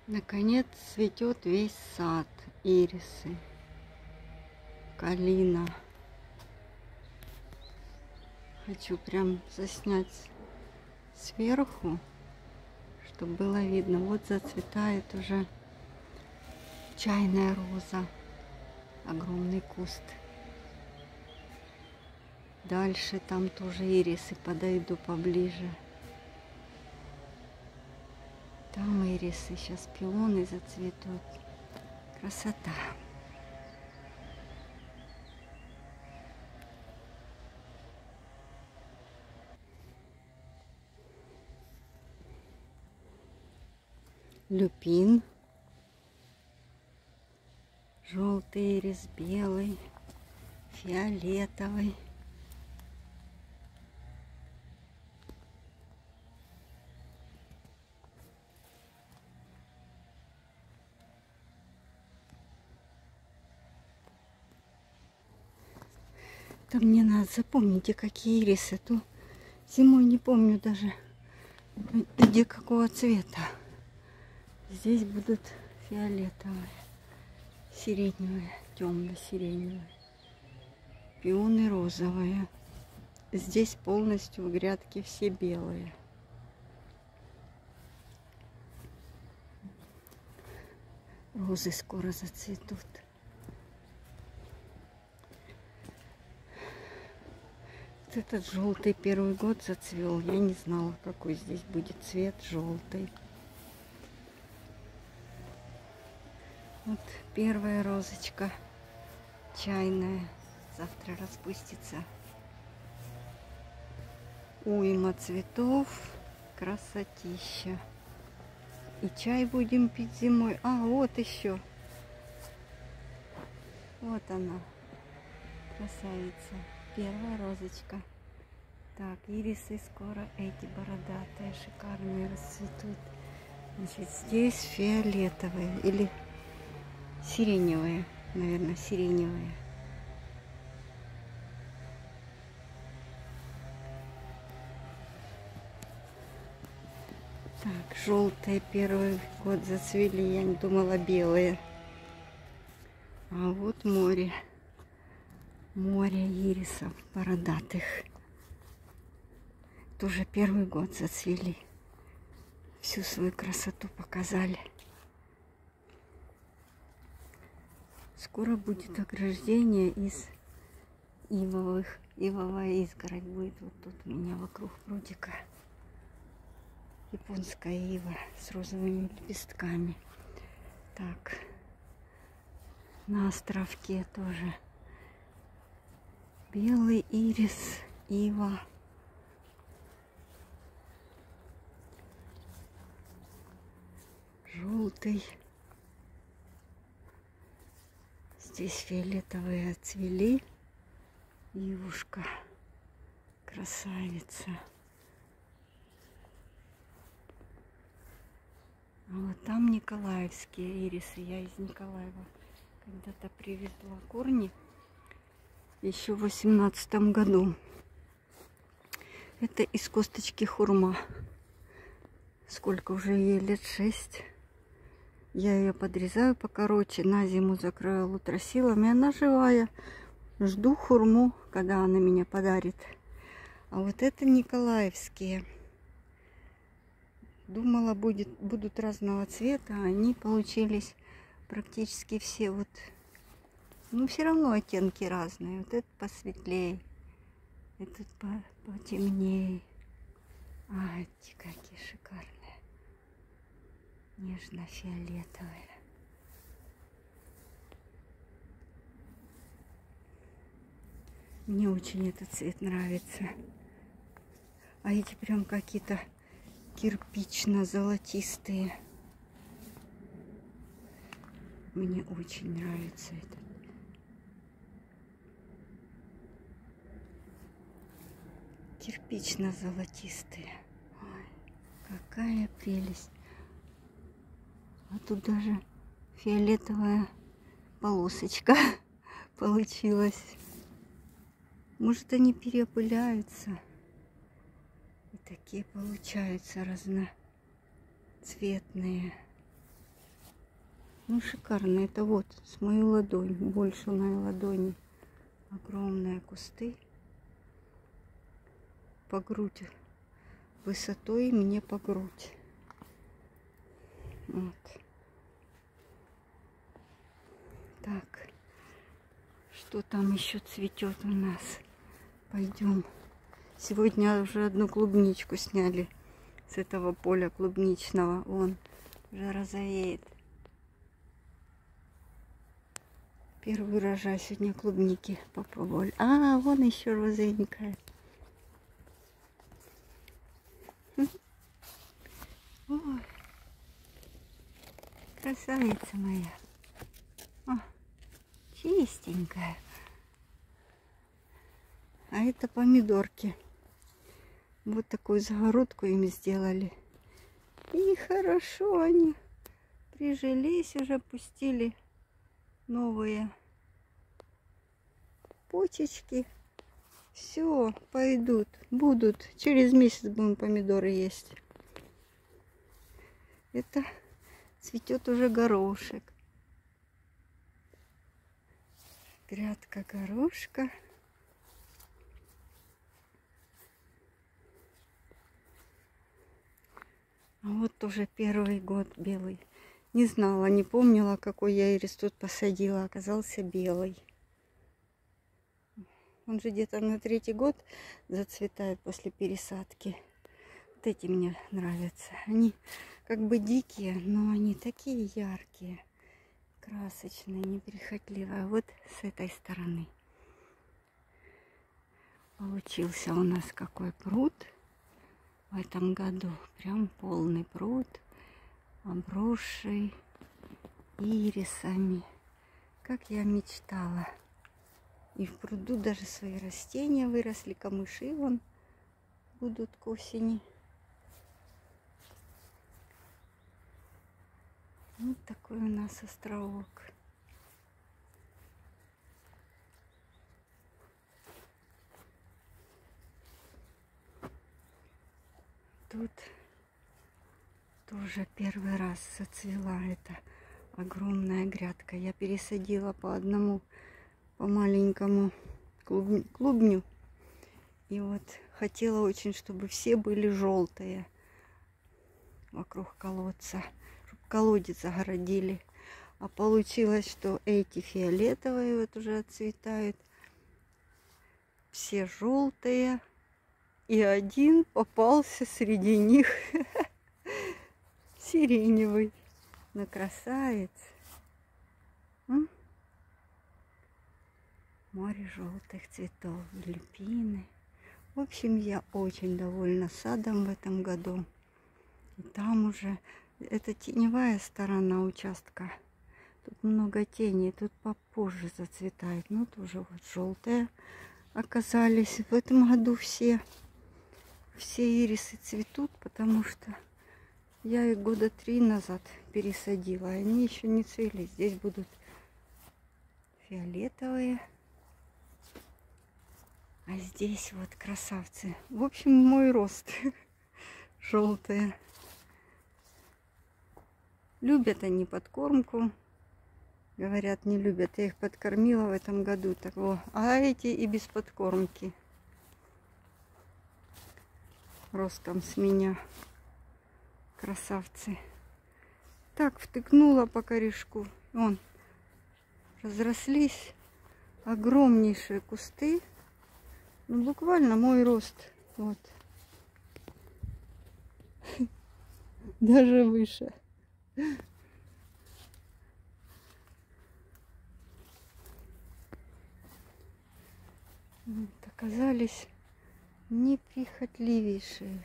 Наконец цветет весь сад, ирисы, калина. Хочу прям заснять сверху, чтобы было видно. Вот зацветает уже чайная роза, огромный куст. Дальше там тоже ирисы, подойду поближе. Там ирисы, сейчас пионы зацветут. Красота. Люпин. Желтый ирис, белый, фиолетовый. Да мне надо, запомните, какие ирисы. А то зимой не помню даже, где какого цвета. Здесь будут фиолетовые, сиреневые, темно-сиреневые. Пионы розовые. Здесь полностью в грядке все белые. Розы скоро зацветут. Вот этот желтый первый год зацвел. Я не знала, какой здесь будет цвет желтый. Вот первая розочка чайная. Завтра распустится. Уйма цветов. Красотища. И чай будем пить зимой. А, вот еще. Вот она. Красавица. Первая розочка. Так, ирисы скоро эти бородатые, шикарные расцветут. Значит, здесь фиолетовые или сиреневые. Наверное, сиреневые. Так, желтые первый год зацвели, я не думала белые. А вот море. Море ирисов бородатых. Тоже первый год зацвели. Всю свою красоту показали. Скоро будет ограждение из ивовых. Ивовая изгородь будет вот тут у меня вокруг прудика. Японская ива с розовыми лепестками. Так, на островке тоже белый ирис, ива. Желтый. Здесь фиолетовые отцвели. Ивушка. Красавица. А вот там николаевские ирисы. Я из Николаева когда-то привезла корни. Еще в 18 году. Это из косточки хурма. Сколько уже ей лет? 6. Я ее подрезаю покороче. На зиму закрою лутросилами. Она живая. Жду хурму, когда она меня подарит. А вот это николаевские. Думала, будут разного цвета. Они получились практически все вот. Ну, все равно оттенки разные. Вот этот посветлее. Этот потемнее. А, эти какие шикарные. Нежно-фиолетовые. Мне очень этот цвет нравится. А эти прям какие-то кирпично-золотистые. Мне очень нравится этот. Кирпично-золотистые. Ой, какая прелесть. А тут даже фиолетовая полосочка получилась. Может, они переопыляются. И такие получаются разноцветные. Ну, шикарно. Это вот с мою ладонь, больше моей ладони. Огромные кусты. По грудь. Высотой мне по грудь. Вот. Так. Что там еще цветет у нас? Пойдем. Сегодня уже одну клубничку сняли с этого поля клубничного. Вон, уже розовеет. Первый урожай сегодня клубники попробовали. А, вон еще розовенькая. Ой, красавица моя. О, чистенькая. А это помидорки. Вот такую загородку им сделали. И хорошо они прижились, уже пустили новые почечки. Все, пойдут, будут. Через месяц будем помидоры есть. Это цветет уже горошек. Грядка горошка. А вот уже первый год белый. Не знала, не помнила, какой я ирис тут посадила. Оказался белый. Он же где-то на 3-й год зацветает после пересадки. Вот эти мне нравятся. Они как бы дикие, но они такие яркие, красочные, неприхотливые. Вот с этой стороны получился у нас какой пруд в этом году. Прям полный пруд, обросший ирисами, как я мечтала. И в пруду даже свои растения выросли, камыши вон будут к осени. Вот такой у нас островок. Тут тоже первый раз зацвела эта огромная грядка. Я пересадила по одному, по маленькому клубню. И вот хотела очень, чтобы все были желтые вокруг колодца, чтобы колодец огородили. А получилось, что эти фиолетовые вот уже отцветают, все желтые. И один попался среди них сиреневый. Ну, красавец. Море желтых цветов, люпины. В общем, я очень довольна садом в этом году. И там уже, это теневая сторона участка. Тут много тени, тут попозже зацветает. Ну, тоже вот желтые оказались. В этом году все ирисы цветут, потому что я их года 3 назад пересадила. Они еще не цвели. Здесь будут фиолетовые. А здесь вот красавцы. В общем, мой рост. Желтые. Любят они подкормку. Говорят, не любят. Я их подкормила в этом году. Так вот. А эти и без подкормки. Ростом с меня. Красавцы. Так, втыкнула по корешку. Вон. Разрослись огромнейшие кусты. Ну, буквально мой рост. Вот. Даже выше. Вот, оказались неприхотливейшие.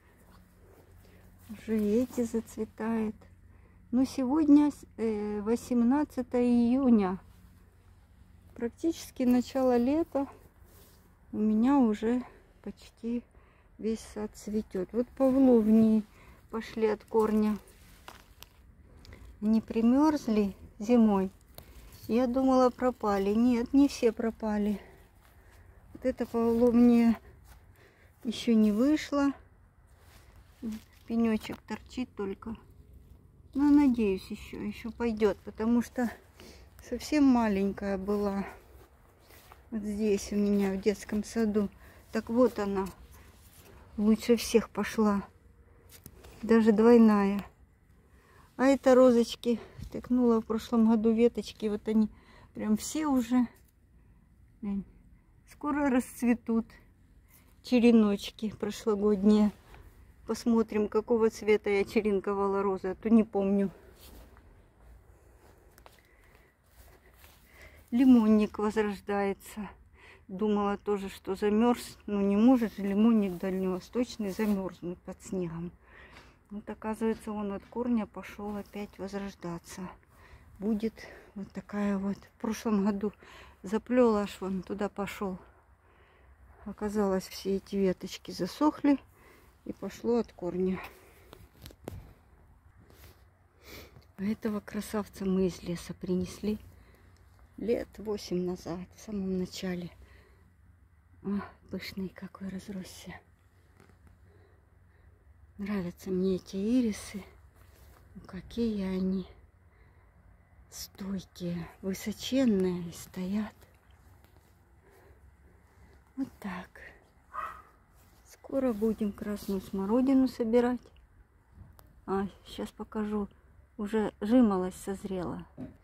Уже эти зацветают. Но сегодня 18 июня. Практически начало лета. У меня уже почти весь сад цветет. Вот павловнии пошли от корня. Они примерзли зимой. Я думала, пропали. Нет, не все пропали. Вот эта павловния еще не вышла. Пенечек торчит только. Но надеюсь, еще пойдет, потому что совсем маленькая была. Вот здесь у меня в детском саду. Так вот она. Лучше всех пошла. Даже двойная. А это розочки. Втыкнула в прошлом году веточки. Вот они прям все уже. Скоро расцветут. Череночки прошлогодние. Посмотрим, какого цвета я черенковала розы. А то не помню. Лимонник возрождается. Думала тоже, что замерз. Но не может же лимонник дальневосточный замерзнуть под снегом. Вот оказывается, он от корня пошел опять возрождаться. Будет вот такая вот. В прошлом году заплел, аж вон туда пошел. Оказалось, все эти веточки засохли. И пошло от корня. А этого красавца мы из леса принесли лет 8 назад, в самом начале. О, пышный какой разросся. Нравятся мне эти ирисы. Какие они стойкие, высоченные и стоят. Вот так. Скоро будем красную смородину собирать. А, сейчас покажу. Уже жимолость созрела.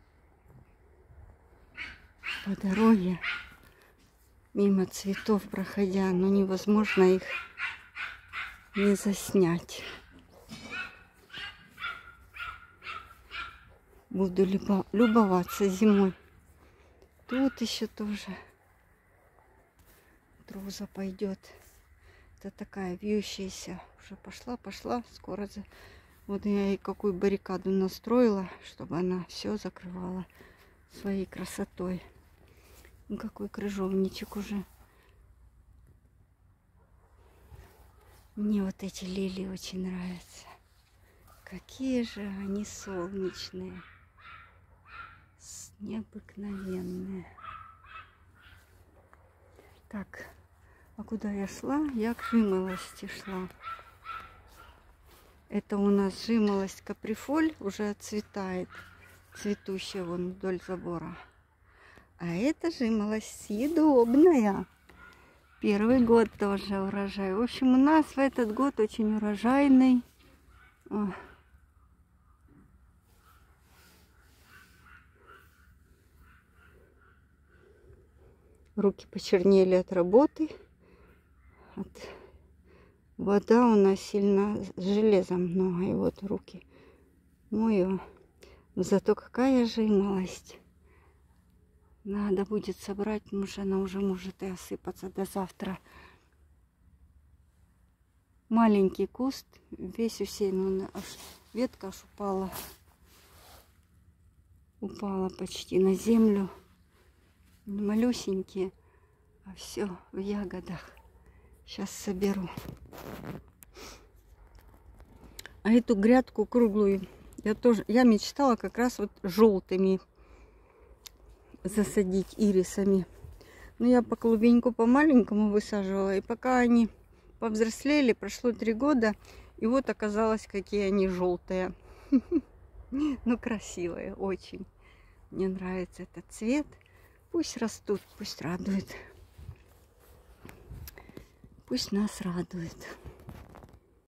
По дороге, мимо цветов проходя, но невозможно их не заснять. Буду любоваться зимой. Тут еще тоже роза пойдет. Это такая вьющаяся. Уже пошла. Скоро. Вот я ей какую баррикаду настроила, чтобы она все закрывала своей красотой. Ну, какой крыжовничек уже. Мне вот эти лилии очень нравятся. Какие же они солнечные. Необыкновенные. Так, а куда я шла? Я к жимолости шла. Это у нас жимолость каприфоль, уже отцветает. Цветущая вон вдоль забора. А это жимолость съедобная. Первый год тоже урожай. В общем, у нас в этот год очень урожайный. О. Руки почернели от работы. Вода у нас сильно, с железом много. И вот руки мою. Зато какая жимолость. Надо будет собрать, потому что она уже может и осыпаться до завтра. Маленький куст, весь усеян, аж ветка аж упала. Упала почти на землю. Малюсенькие, а все в ягодах. Сейчас соберу. А эту грядку круглую я мечтала как раз вот желтыми засадить ирисами. Но я по клубеньку по-маленькому высаживала. И пока они повзрослели, прошло 3 года. И вот оказалось, какие они желтые. Ну, красивые, очень. Мне нравится этот цвет. Пусть растут, пусть радуют. Пусть нас радует.